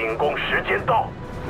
进攻时间到。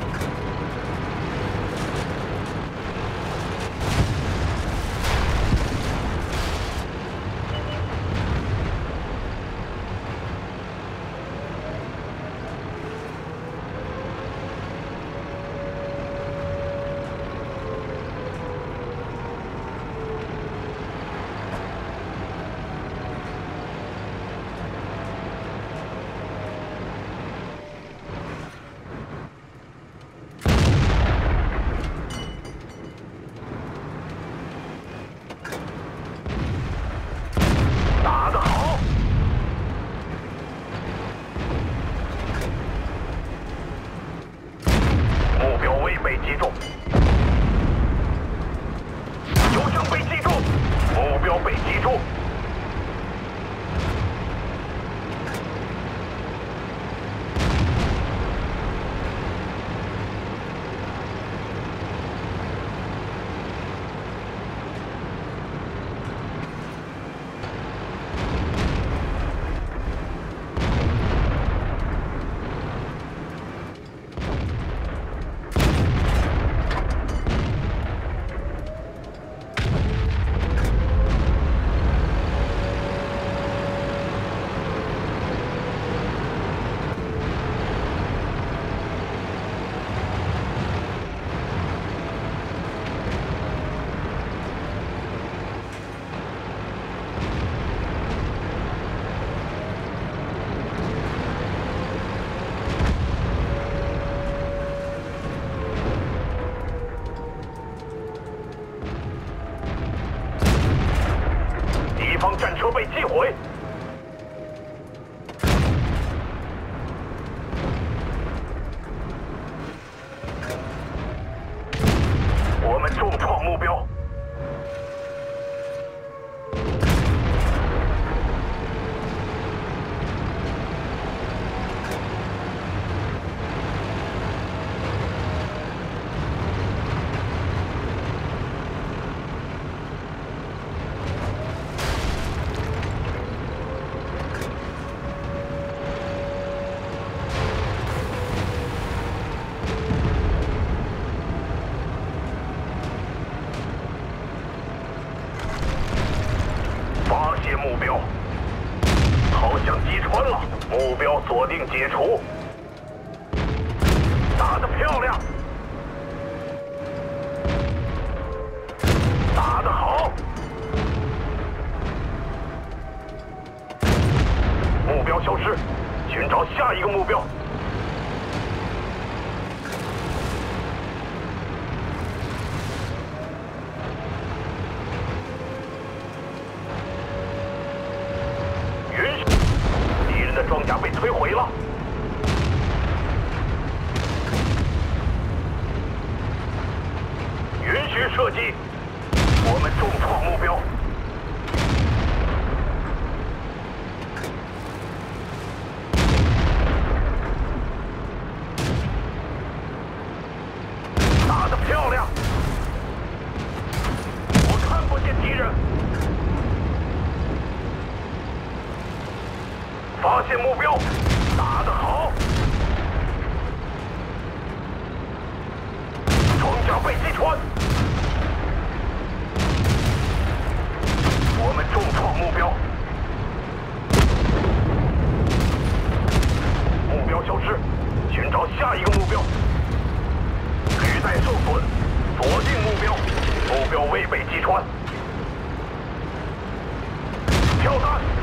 打得好！目标未被击中，有正被击中，目标被击中。敌方战车被击毁。 我们重创目标。发现目标，好像击穿了，目标锁定解除，打得漂亮，打得好，目标消失，寻找下一个目标。 装甲被摧毁了，允许射击，我们重创目标，打得漂亮，我看不见敌人。 发现目标，打得好！装甲被击穿，我们重创目标，目标消失，寻找下一个目标。履带受损，锁定目标，目标未被击穿。跳弹！